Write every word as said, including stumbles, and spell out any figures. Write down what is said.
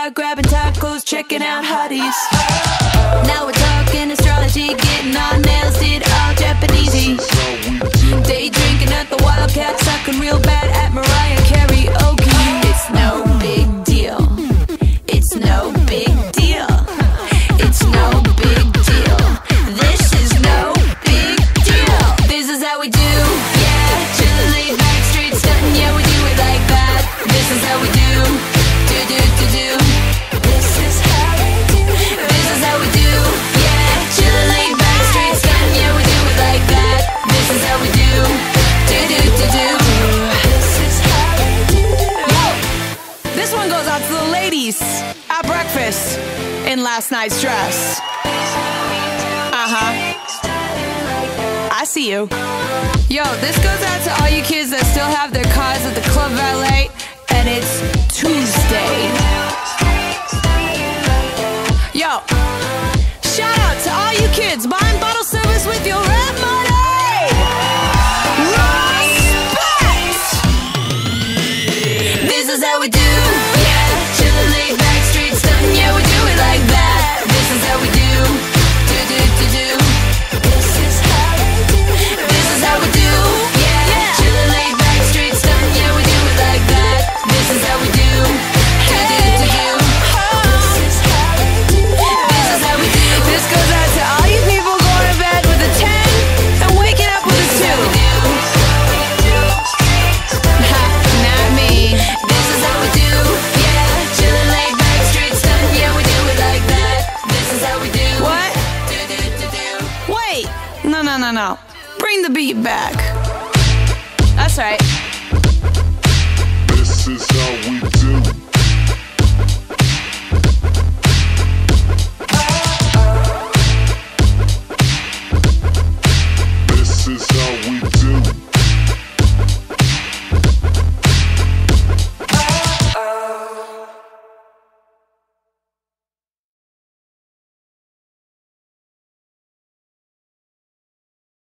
out grabbing tacos, checking out hotties. Now we're talking astrology, getting our nails did all Japanesey. Day drinking at the Wildcat, sucking real bad at Mariah karaoke. It's no big deal. It's no big deal. It's no big deal. This is no big deal. This is how we do, yeah. Chillin', laid back, straight stuntin', yeah, we do it like that. This is how we do, do do do do. This is how we do. This is how we do, yeah. Chillin', laid back, straight stuntin', yeah, we do it like that. This is how we do, do do do do. This is how we do. Yo, this one goes out to the ladies at breakfast in last night's dress. Uh-huh. I see you. Yo, this goes out to all you kids that still have their cars at the club valet, and it's Tuesday. Yo, shout out to all you kids buying bottle service with your rap money. Respect! This is how we do, yeah. Chillin', laid back, straight stuntin', yeah, we do it like that. This is how we do, do do do do. This is how we do. This is how we do, yeah. Chillin', laid back, straight stuntin', yeah, we do it like that. This is how we do, do do do do. This is how we do. This is how we do. This goes out to all you people going to bed with a ten and waking up with a two. Ha, not me. This is how we do, yeah. Chillin', laid back, straight stuntin', yeah, we do it like that. This is how we do. What? Do do do do. Wait. No no no no. Bring the beat back. That's right.